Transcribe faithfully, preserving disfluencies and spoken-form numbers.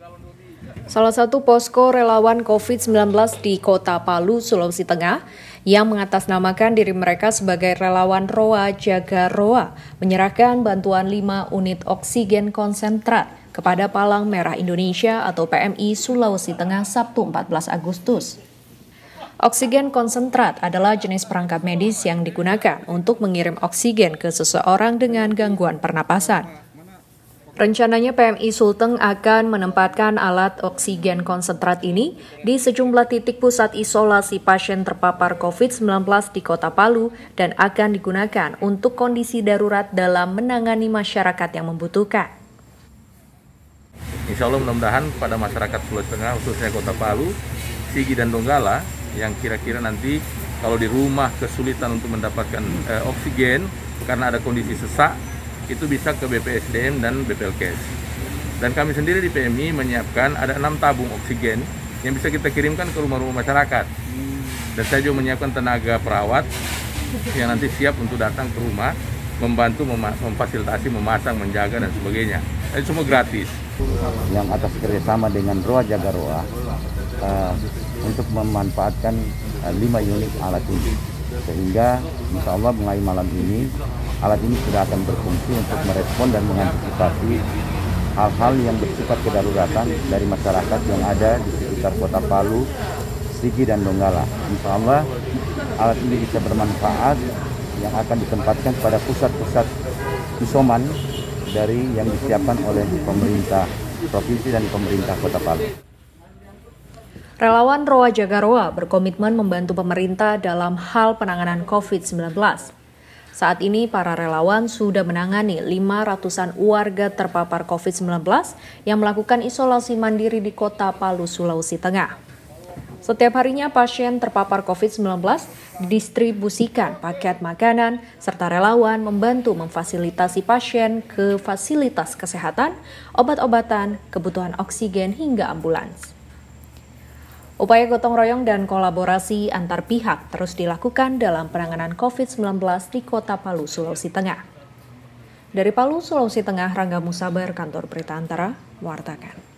Salah satu posko relawan covid sembilan belas di Kota Palu, Sulawesi Tengah, yang mengatasnamakan diri mereka sebagai relawan Roa Jaga Roa, menyerahkan bantuan lima unit oksigen konsentrat kepada Palang Merah Indonesia atau P M I Sulawesi Tengah Sabtu empat belas Agustus. Oksigen konsentrat adalah jenis perangkat medis yang digunakan untuk mengirim oksigen ke seseorang dengan gangguan pernapasan. Rencananya P M I Sulteng akan menempatkan alat oksigen konsentrat ini di sejumlah titik pusat isolasi pasien terpapar covid sembilan belas di Kota Palu dan akan digunakan untuk kondisi darurat dalam menangani masyarakat yang membutuhkan. Insya Allah mudah-mudahan pada masyarakat Sulawesi Tengah, khususnya Kota Palu, Sigi dan Donggala, yang kira-kira nanti kalau di rumah kesulitan untuk mendapatkan eh, oksigen karena ada kondisi sesak, itu bisa ke B P S D M dan B P L K S. Dan kami sendiri di P M I menyiapkan ada enam tabung oksigen yang bisa kita kirimkan ke rumah-rumah masyarakat. Dan saya juga menyiapkan tenaga perawat yang nanti siap untuk datang ke rumah, membantu mem memfasilitasi, memasang, menjaga, dan sebagainya. Itu semua gratis. Yang atas kerjasama dengan Roa Jaga Roa uh, untuk memanfaatkan uh, lima unit alat ini. Sehingga insya Allah mulai malam ini alat ini sudah akan berfungsi untuk merespon dan mengantisipasi hal-hal yang bersifat kedaruratan dari masyarakat yang ada di sekitar Kota Palu, Sigi dan Donggala. Insya Allah alat ini bisa bermanfaat yang akan ditempatkan pada pusat-pusat isoman dari yang disiapkan oleh pemerintah provinsi dan pemerintah Kota Palu. Relawan Roa Jaga Roa berkomitmen membantu pemerintah dalam hal penanganan covid sembilan belas. Saat ini para relawan sudah menangani lima ratusan warga terpapar covid sembilan belas yang melakukan isolasi mandiri di Kota Palu, Sulawesi Tengah. Setiap harinya pasien terpapar covid sembilan belas didistribusikan paket makanan serta relawan membantu memfasilitasi pasien ke fasilitas kesehatan, obat-obatan, kebutuhan oksigen hingga ambulans. Upaya gotong royong dan kolaborasi antar pihak terus dilakukan dalam penanganan covid sembilan belas di Kota Palu, Sulawesi Tengah. Dari Palu, Sulawesi Tengah, Rangga Musabar, Kantor Berita Antara, mewartakan.